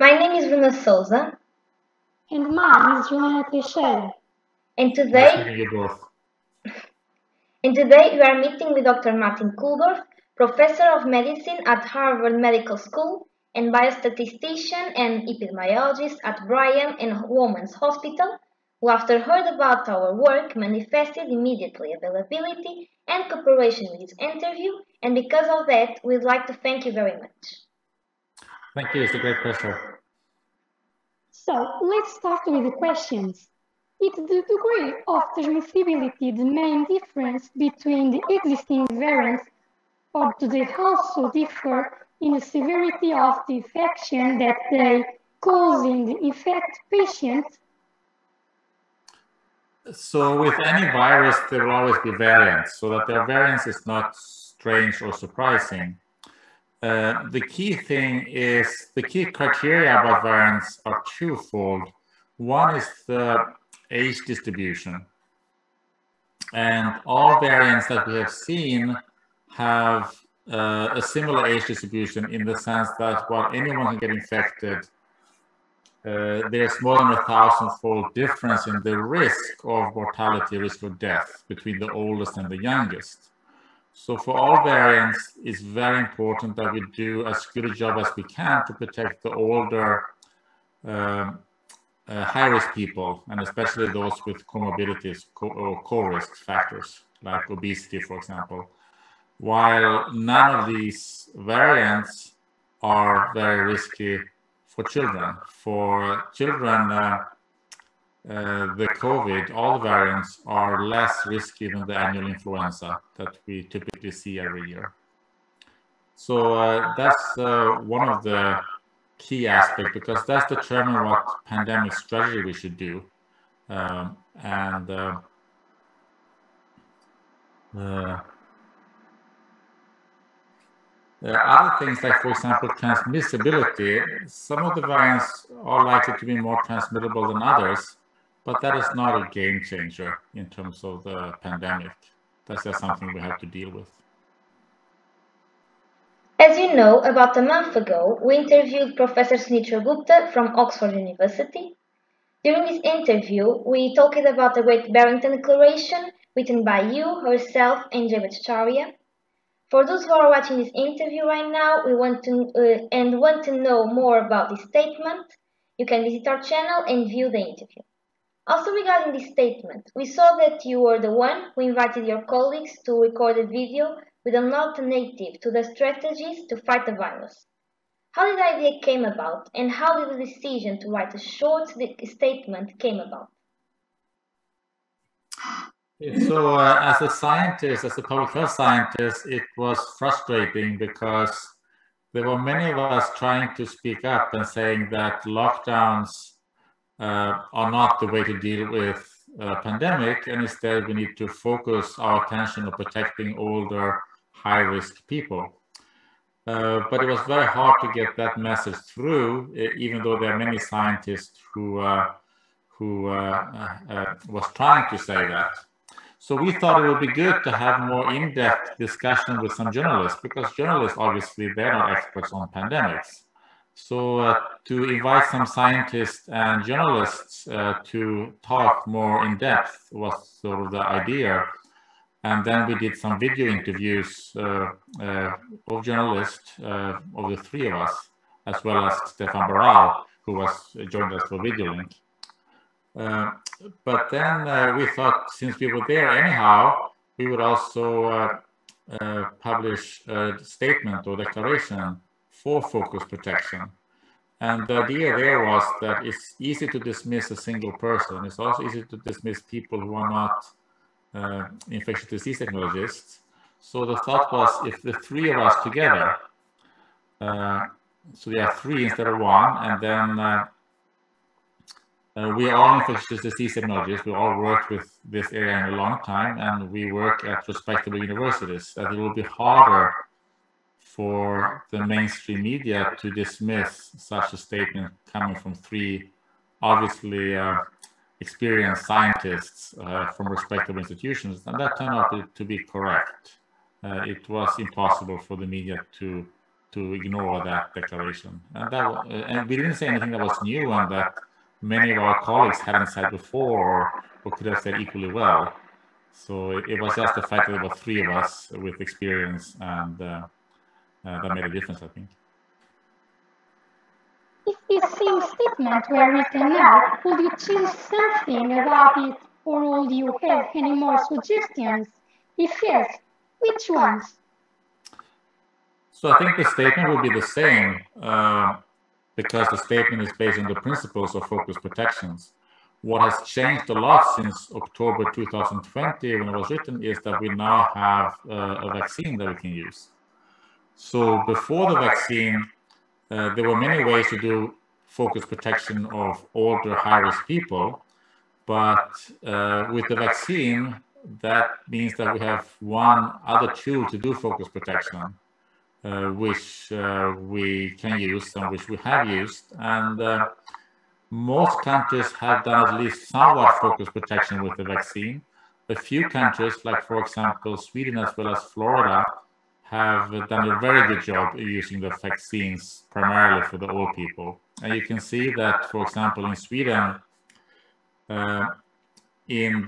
My name is Bruna Souza. And mine is Juliana Teixeira. And Nice meeting you both. Today we are meeting with Dr. Martin Kulldorff, Professor of Medicine at Harvard Medical School and biostatistician and epidemiologist at Brigham and Women's Hospital, who after heard about our work manifested immediately availability and cooperation with this interview, and because of that we'd like to thank you very much. Thank you, it's a great pleasure. So let's start with the questions. Is the degree of transmissibility the main difference between the existing variants, or do they also differ in the severity of the infection that they cause in the infected patients? So with any virus, there will always be variants, so that their variance is not strange or surprising. The key criteria about variants are twofold. One is the age distribution. And all variants that we have seen have a similar age distribution in the sense that while anyone can get infected, there's more than 1,000-fold difference in the risk of mortality, risk of death between the oldest and the youngest. So for all variants, it's very important that we do as good a job as we can to protect the older high-risk people, and especially those with comorbidities or co-risk factors, like obesity, for example, while none of these variants are very risky for children. For children, the COVID, all the variants are less risky than the annual influenza that we typically see every year. So that's one of the key aspects, because that's determine what pandemic strategy we should do. Other things like, for example, transmissibility, some of the variants are likely to be more transmittable than others, but that is not a game changer in terms of the pandemic. That's just something we have to deal with. As you know, about a month ago, we interviewed Professor Sunitra Gupta from Oxford University. During this interview, we talked about the Great Barrington Declaration written by you, herself, and Jay Bhattacharya. For those who are watching this interview right now want to know more about this statement, you can visit our channel and view the interview. Also regarding this statement, we saw that you were the one who invited your colleagues to record a video with an alternative to the strategies to fight the virus. How did the idea came about, and how did the decision to write a short statement came about? So as a scientist, as a public health scientist, it was frustrating because there were many of us trying to speak up and saying that lockdowns are not the way to deal with a pandemic, and instead we need to focus our attention on protecting older, high-risk people. But it was very hard to get that message through, even though there are many scientists who was trying to say that. So we thought it would be good to have more in-depth discussion with some journalists, because journalists, obviously, they're not experts on pandemics. So to invite some scientists and journalists to talk more in depth was sort of the idea. And then we did some video interviews of journalists, of the three of us, as well as Stefan Barral, who was joined us for Video Link. But then we thought, since we were there anyhow, we would also publish a statement or declaration for focus protection. And the idea there was that it's easy to dismiss a single person. It's also easy to dismiss people who are not infectious disease technologists. So the thought was, if the three of us together, so we have three instead of one, and then we are all infectious disease technologists. We all worked with this area in a long time, and we work at respectable universities. That it will be harder for the mainstream media to dismiss such a statement coming from three obviously experienced scientists from respectable institutions, and that turned out to be correct. It was impossible for the media to to ignore that declaration. And we didn't say anything that was new and that many of our colleagues hadn't said before or could have said equally well. So it was just the fact that there were 3 of us with experience, and that made a difference, I think. If this same statement were written now, would you change something about it, or would you have any more suggestions? If yes, which ones? So I think the statement would be the same because the statement is based on the principles of focused protections. What has changed a lot since October 2020 when it was written is that we now have a vaccine that we can use. So before the vaccine, there were many ways to do focused protection of older high-risk people, but with the vaccine, that means that we have one other tool to do focused protection, which we can use and which we have used. And most countries have done at least somewhat focused protection with the vaccine. A few countries, like for example Sweden as well as Florida, have done a very good job using the vaccines primarily for the old people. And you can see that, for example, in Sweden, in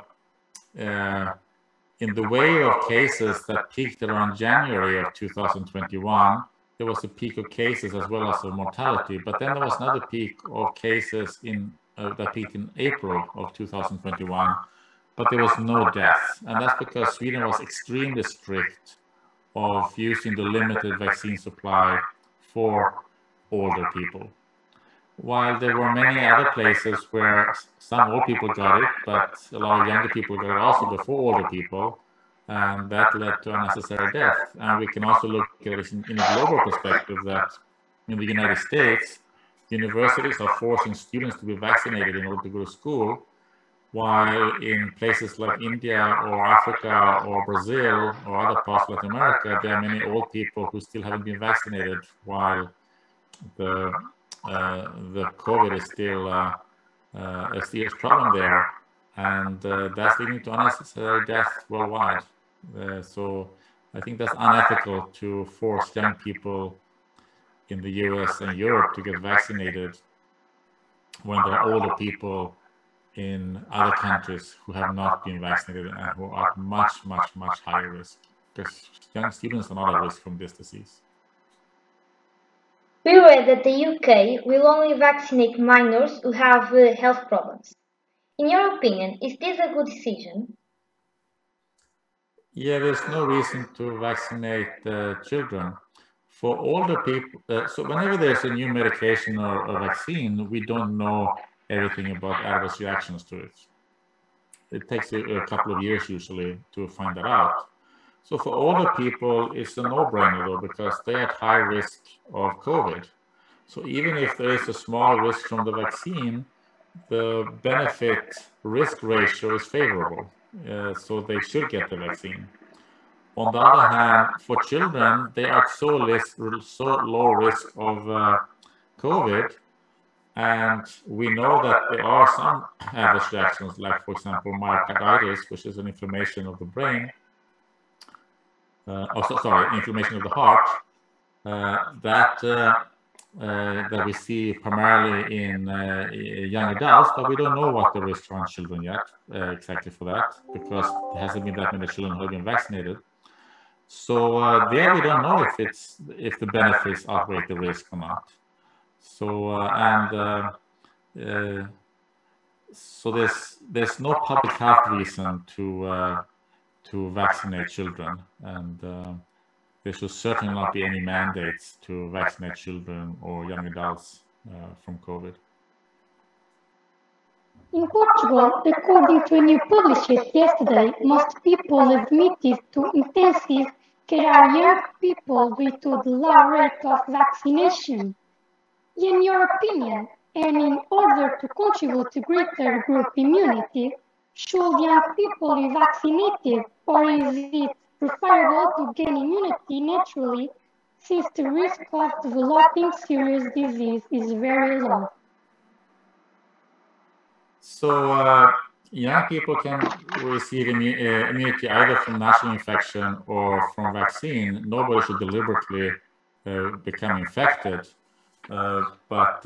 the wave of cases that peaked around January of 2021, there was a peak of cases as well as of mortality. But then there was another peak of cases that peaked in April of 2021, but there was no deaths. And that's because Sweden was extremely strict of using the limited vaccine supply for older people. While there were many other places where some old people got it, but a lot of younger people got it also before older people, and that led to unnecessary death. And we can also look at it in a global perspective that in the United States, universities are forcing students to be vaccinated in order to go to school, while in places like India or Africa or Brazil or other parts of Latin America, there are many old people who still haven't been vaccinated, while the COVID is still a serious problem there, and that's leading to unnecessary death worldwide. So I think that's unethical to force young people in the US and Europe to get vaccinated when there are older people in other countries who have not been vaccinated and who are at much, much, much higher risk, because young students are not at risk from this disease. We read that the UK will only vaccinate minors who have health problems. In your opinion, is this a good decision? Yeah, there's no reason to vaccinate children. For older people, so whenever there's a new medication or a vaccine, we don't know everything about adverse reactions to it. It takes a couple of years usually to find that out. So for older people, it's a no-brainer though, because they're at high risk of COVID. So even if there is a small risk from the vaccine, the benefit-risk ratio is favorable. So they should get the vaccine. On the other hand, for children, they are so low risk of COVID, and we know that there are some adverse reactions, like, for example, myocarditis, which is an inflammation of the brain, inflammation of the heart, that we see primarily in young adults, but we don't know what the risks are on children yet, exactly for that, because there hasn't been that many children who have been vaccinated. So there we don't know if the benefits outweigh the risk or not. So so there's no public health reason to vaccinate children, and there should certainly not be any mandates to vaccinate children or young adults from COVID. In Portugal, according to a new published yesterday, most people admitted to intensive care are young people due to the low rate of vaccination. In your opinion, and in order to contribute to greater group immunity, should young people be vaccinated, or is it preferable to gain immunity naturally, since the risk of developing serious disease is very low? So young people can receive immunity either from natural infection or from vaccine. Nobody should deliberately become infected, but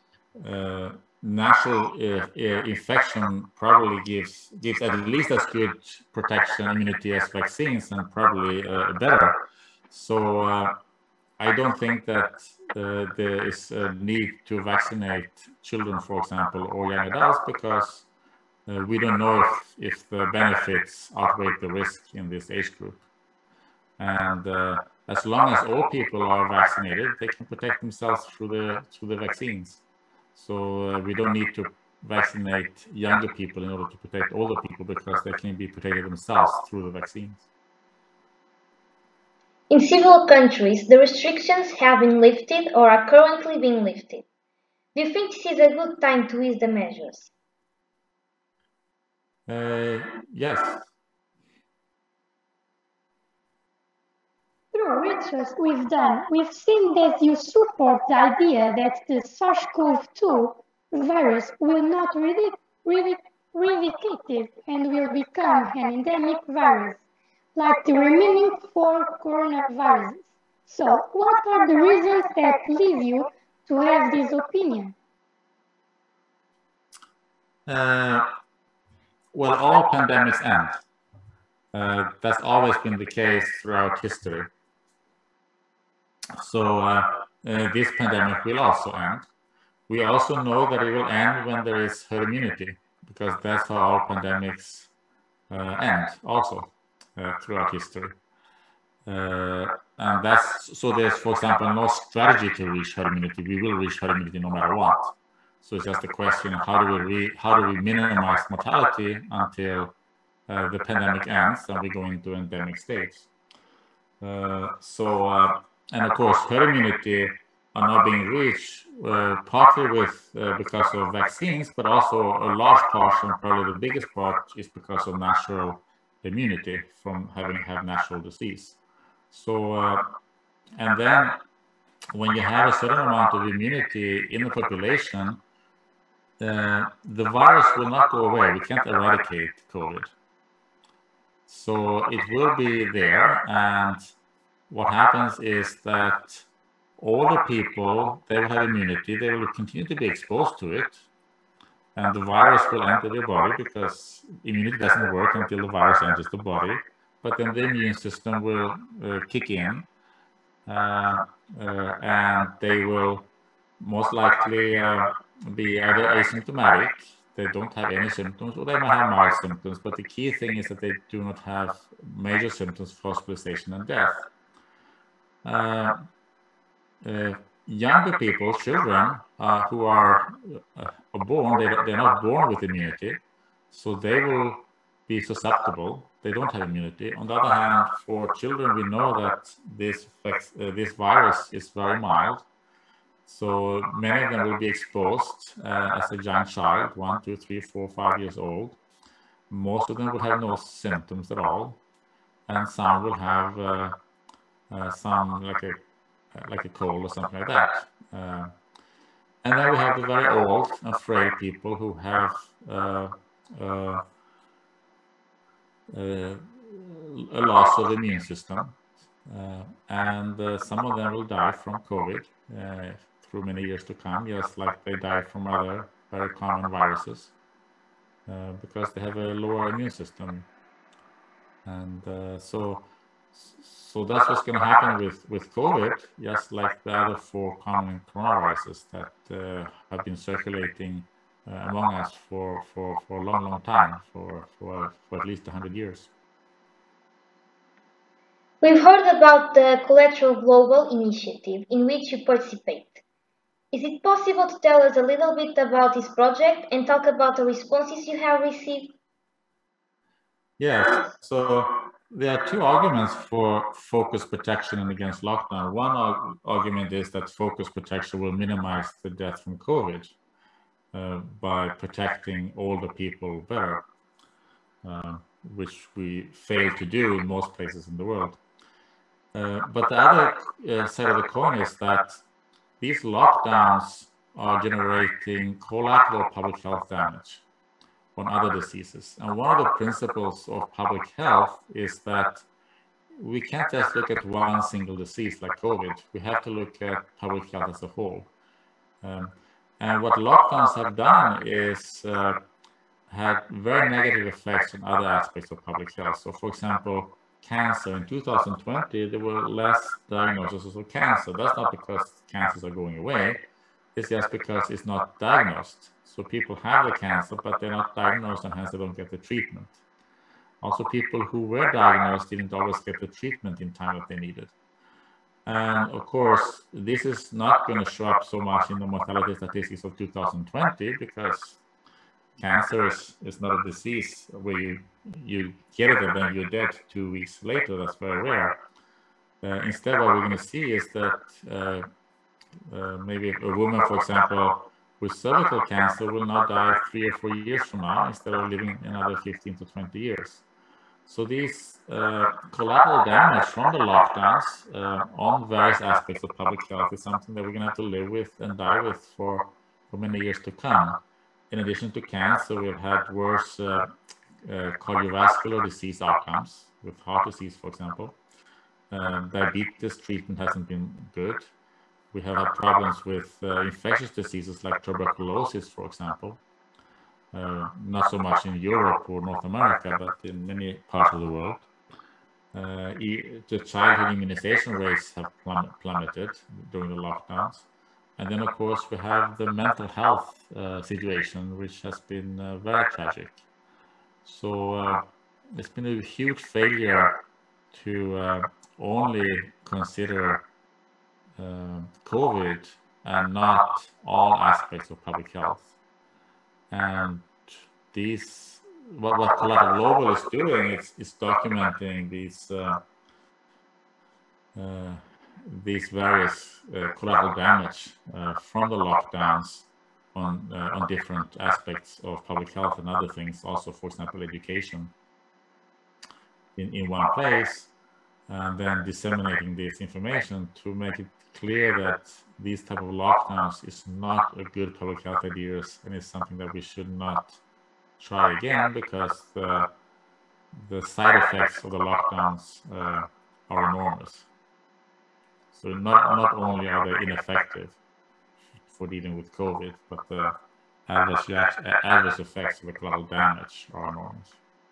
natural infection probably gives at least as good protection, immunity as vaccines, and probably better. So I don't think that there is a need to vaccinate children, for example, or young adults, because we don't know if the benefits outweigh the risk in this age group. And as long as all people are vaccinated, they can protect themselves through the vaccines. So we don't need to vaccinate younger people in order to protect older people, because they can be protected themselves through the vaccines. In several countries, the restrictions have been lifted or are currently being lifted. Do you think this is a good time to ease the measures? Yes. Through research we've done, we've seen that you support the idea that the SARS-CoV-2 virus will not replicate and will become an endemic virus, like the remaining 4 coronaviruses. So, what are the reasons that lead you to have this opinion? Well, all pandemics end. That's always been the case throughout history. So this pandemic will also end. We also know that it will end when there is herd immunity, because that's how all pandemics end also throughout history. And that's, so there's, for example, no strategy to reach herd immunity. We will reach herd immunity no matter what. So it's just a question of how do we minimize mortality until the pandemic ends and we go into endemic stage. And of course, herd immunity are not being reached partly because of vaccines, but also a large portion, probably the biggest part, is because of natural immunity from having natural disease. So, and then when you have a certain amount of immunity in the population, the virus will not go away. We can't eradicate COVID. So it will be there, and what happens is that older people, they will have immunity, they will continue to be exposed to it, and the virus will enter their body, because immunity doesn't work until the virus enters the body, but then the immune system will kick in, and they will most likely be either asymptomatic, they don't have any symptoms, or they might have mild symptoms, but the key thing is that they do not have major symptoms of hospitalization and death. Younger people, children who are born, they're not born with immunity, so they will be susceptible. They don't have immunity. On the other hand, for children, we know that this virus is very mild. So many of them will be exposed as a young child, 1, 2, 3, 4, 5 years old. Most of them will have no symptoms at all, and some will have some like a cold or something like that. And then we have the very old and frail people who have a loss of the immune system, and some of them will die from COVID through many years to come, just like they die from other very common viruses, because they have a lower immune system. And so that's what's going to happen with COVID, just like the other 4 common coronaviruses that have been circulating among us for a long time, for at least 100 years. We've heard about the Collateral Global Initiative in which you participate. Is it possible to tell us a little bit about this project and talk about the responses you have received? Yes, so there are 2 arguments for focus protection and against lockdown. One argument is that focus protection will minimize the death from COVID by protecting older people better, which we fail to do in most places in the world. But the other side of the coin is that these lockdowns are generating collateral public health damage on other diseases. And one of the principles of public health is that we can't just look at one single disease like COVID. We have to look at public health as a whole. And what lockdowns have done is had very negative effects on other aspects of public health. So, for example, cancer in 2020, there were less diagnoses of cancer. That's not because cancers are going away. It's just because it's not diagnosed. So people have the cancer, but they're not diagnosed, and hence they don't get the treatment. Also, people who were diagnosed didn't always get the treatment in time that they needed. And of course, this is not going to show up so much in the mortality statistics of 2020 because cancer is not a disease where you get it and then you're dead 2 weeks later. That's very rare. Instead, what we're going to see is that maybe a woman, for example, with cervical cancer will now die 3 or 4 years from now instead of living another 15 to 20 years. So these collateral damage from the lockdowns on various aspects of public health is something that we're going to have to live with and die with for many years to come. In addition to cancer, we've had worse cardiovascular disease outcomes with heart disease, for example. Diabetes treatment hasn't been good. We have had problems with infectious diseases like tuberculosis, for example. Not so much in Europe or North America, but in many parts of the world. The childhood immunization rates have plummeted during the lockdowns. And then, of course, we have the mental health situation, which has been very tragic. So it's been a huge failure to only consider COVID and not all aspects of public health. And what Collateral Global is doing is documenting these various collateral damage from the lockdowns on different aspects of public health and other things, also, for example, education in one place, and then disseminating this information to make it clear that these type of lockdowns is not a good public health idea, and it's something that we should not try again, because the side effects of the lockdowns are enormous. So not only are they ineffective for dealing with COVID, but the adverse effects of the collateral damage are enormous.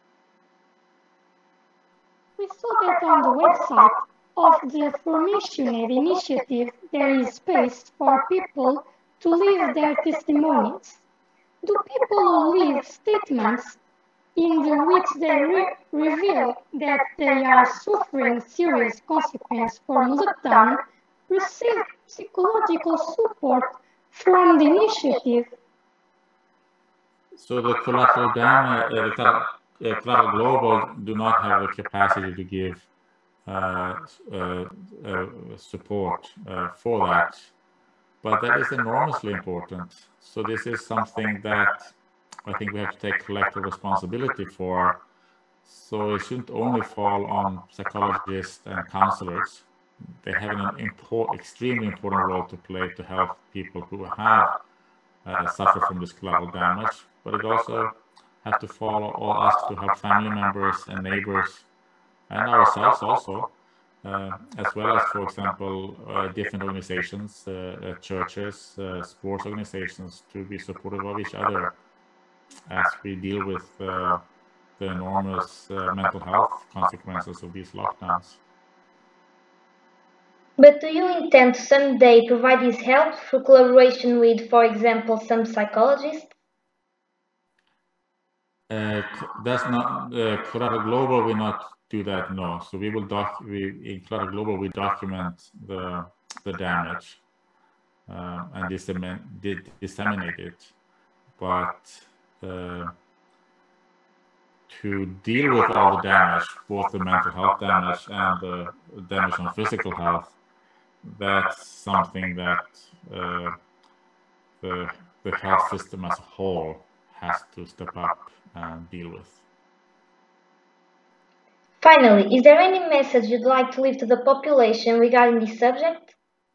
We saw that on the website of the Formation Aid initiative there is space for people to leave their testimonies. Do people who leave statements in which they reveal that they are suffering serious consequences from lockdown receive psychological support from the initiative? So the collateral damage, Collateral Global do not have the capacity to give support for that, but that is enormously important. So this is something that I think we have to take collective responsibility for. So it shouldn't only fall on psychologists and counselors. They have an extremely important role to play to help people who have suffered from this collateral damage, but it also have to follow all us to help family members and neighbors and ourselves also, as well as, for example, different organizations, churches, sports organizations, to be supportive of each other as we deal with the enormous mental health consequences of these lockdowns. But do you intend to someday provide this help through collaboration with, for example, some psychologists? That's not Collateral Global will not do that. No. So we will in Collateral Global we document the damage and disseminate it, but to deal with all the damage, both the mental health damage and the damage on physical health, that's something that the health system as a whole has to step up and deal with. Finally, is there any message you'd like to leave to the population regarding this subject?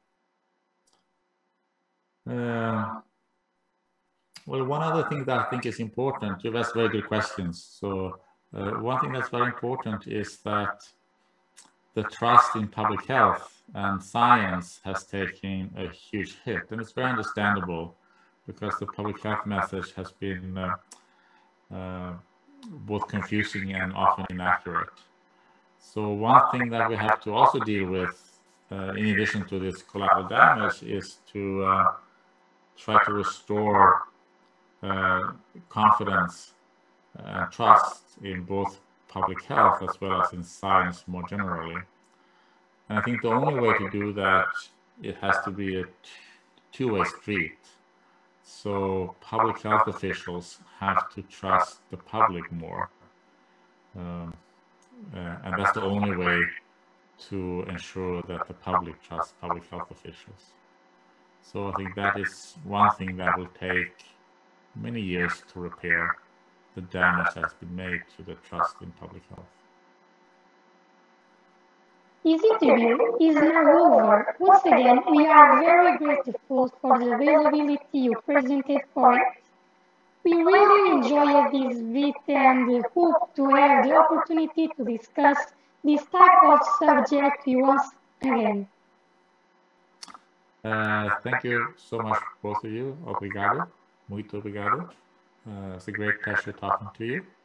Well, one other thing that I think is important, you've asked very good questions. So one thing that's very important is that the trust in public health and science has taken a huge hit. And it's very understandable because the public health message has been both confusing and often inaccurate. So one thing that we have to also deal with, in addition to this collateral damage, is to try to restore confidence and trust in both public health as well as in science more generally. And I think the only way to do that, it has to be a two-way street. So public health officials have to trust the public more. And that's the only way to ensure that the public trusts public health officials. So I think that is one thing that will take many years to repair the damage that has been made to the trust in public health. This interview is now over. Once again, we are very grateful for the availability you presented for it. We really enjoyed this visit and hope to have the opportunity to discuss this type of subject once again. Thank you so much, both of you. Obrigado. Muito obrigado. It's a great pleasure talking to you.